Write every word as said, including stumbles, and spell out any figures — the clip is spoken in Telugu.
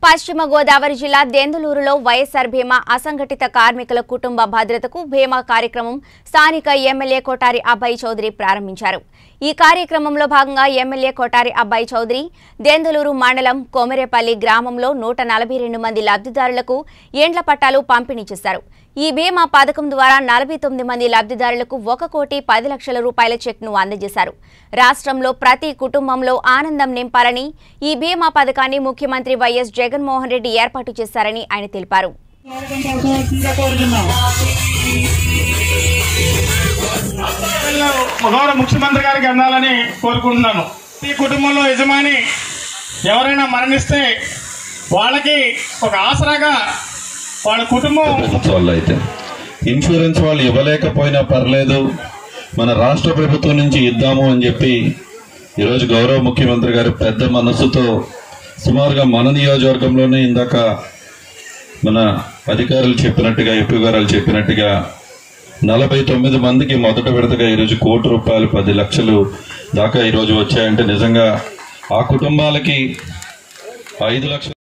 పశ్చిమ గోదావరి జిల్లా దెందులూరులో వైఎస్ఆర్ బీమా అసంఘటిత కార్మికుల కుటుంబ భద్రతకు బీమా కార్యక్రమం స్థానిక ఎమ్మెల్యే కోటారి అబ్బాయి చౌదరి ప్రారంభించారు। ఈ కార్యక్రమంలో భాగంగా ఎమ్మెల్యే కోటారి అబ్బాయి చౌదరి దెందులూరు మండలం కొమరేపల్లి గ్రామంలో నూట నలభై రెండు మంది లబ్ధిదారులకు ఏండ్ల పట్టాలు పంపిణీ చేశారు। ఈ బీమా పథకం ద్వారా నలభై తొమ్మిది మంది లబ్ధిదారులకు ఒక కోటి పది లక్షల రూపాయల చెక్ను అందజేశారు। రాష్ట్రంలో ప్రతి కుటుంబంలో ఆనందం నింపాలని ఈ బీమా పథకాన్ని ముఖ్యమంత్రి వైఎస్ జగన్మోహన్ రెడ్డి ఏర్పాటు చేశారని ఆయన తెలిపారు। ముఖ్యమంత్రి గారికి అందాలని కోరుకుంటున్నాను। ఈ కుటుంబంలో యజమాని ఎవరైనా మరణిస్తే వాళ్ళకి ఒక ఆసరాగా వాళ్ళ కుటుంబం వాళ్ళు అయితే ఇన్సూరెన్స్ వాళ్ళు ఇవ్వలేకపోయినా పర్లేదు, మన రాష్ట్ర ప్రభుత్వం నుంచి ఇద్దాము అని చెప్పి ఈరోజు గౌరవ ముఖ్యమంత్రి గారు పెద్ద మనస్సుతో సుమారుగా మన నియోజకవర్గంలోనే ఇందాక మన అధికారులు చెప్పినట్టుగా ఎంపీ గారు చెప్పినట్టుగా నలభై తొమ్మిది మందికి మొదట విడతగా ఈరోజు కోటి రూపాయలు పది లక్షలు దాకా ఈరోజు వచ్చాయంటే నిజంగా ఆ కుటుంబాలకి ఐదు లక్షలు